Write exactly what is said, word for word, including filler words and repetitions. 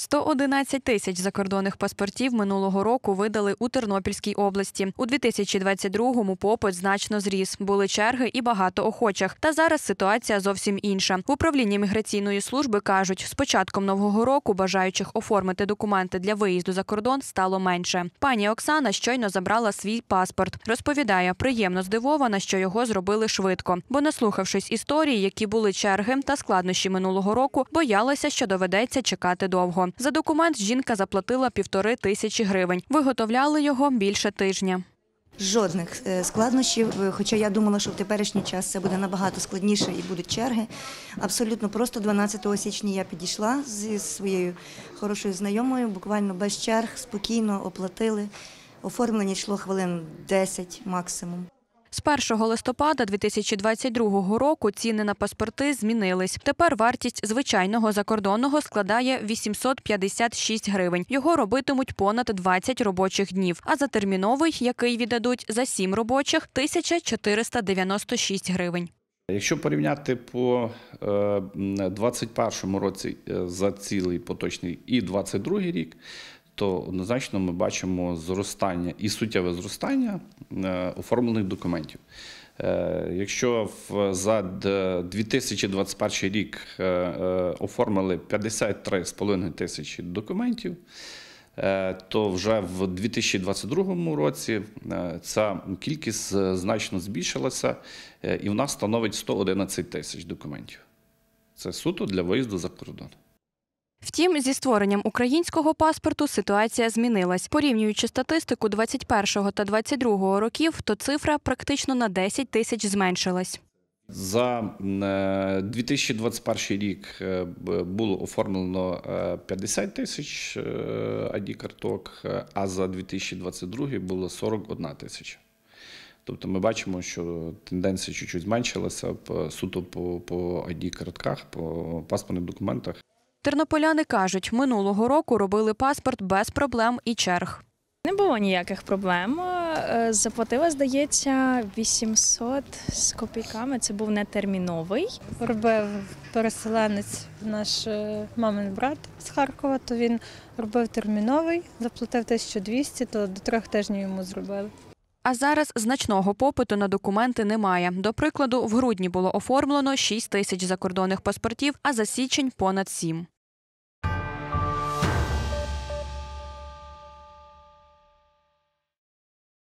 сто одинадцять тисяч закордонних паспортів минулого року видали у Тернопільській області. У дві тисячі двадцять другому попит значно зріс. Були черги і багато охочих. Та зараз ситуація зовсім інша. В управлінні міграційної служби кажуть, з початком нового року бажаючих оформити документи для виїзду за кордон стало менше. Пані Оксана щойно забрала свій паспорт. Розповідає, приємно здивована, що його зробили швидко. Бо, наслухавшись історій, які були черги та складнощі минулого року, боялася, що доведеться чекати довго. За документ жінка заплатила півтори тисячі гривень. Виготовляли його більше тижня. Жодних складнощів, хоча я думала, що в теперішній час це буде набагато складніше і будуть черги. Абсолютно просто дванадцятого січня я підійшла зі своєю хорошою знайомою, буквально без черг, спокійно оплатили. Оформлення йшло хвилин десять максимум. З першого листопада дві тисячі двадцять другого року ціни на паспорти змінились. Тепер вартість звичайного закордонного складає вісімсот п'ятдесят шість гривень. Його робитимуть понад двадцять робочих днів. А за терміновий, який віддадуть за сім робочих – тисяча чотириста дев'яносто шість гривень. Якщо порівняти по двадцять першому році за цілий поточний і двадцять другий рік, то однозначно ми бачимо зростання і суттєве зростання оформлених документів. Якщо за дві тисячі двадцять перший рік оформили п'ятдесят три з половиною тисячі документів, то вже в дві тисячі двадцять другому році ця кількість значно збільшилася і в нас становить сто одинадцять тисяч документів. Це суто для виїзду за кордон. Втім, зі створенням українського паспорту ситуація змінилась. Порівнюючи статистику двадцять першого та двадцять другого років, то цифра практично на десять тисяч зменшилась. За дві тисячі двадцять перший рік було оформлено п'ятдесят тисяч ай ді-карток, а за дві тисячі двадцять другий було сорок одна тисяча. Тобто ми бачимо, що тенденція чуть-чуть зменшилася суто по, по ай ді-картках, по паспортних документах. Тернополяни кажуть, минулого року робили паспорт без проблем і черг. Не було ніяких проблем. Заплатила, здається, вісімсот з копійками. Це був нетерміновий. Робив переселенець, наш мамин брат з Харкова, то він робив терміновий, заплатив тисячу двісті, то до трьох тижнів йому зробили. А зараз значного попиту на документи немає. До прикладу, в грудні було оформлено шість тисяч закордонних паспортів, а за січень – понад сім.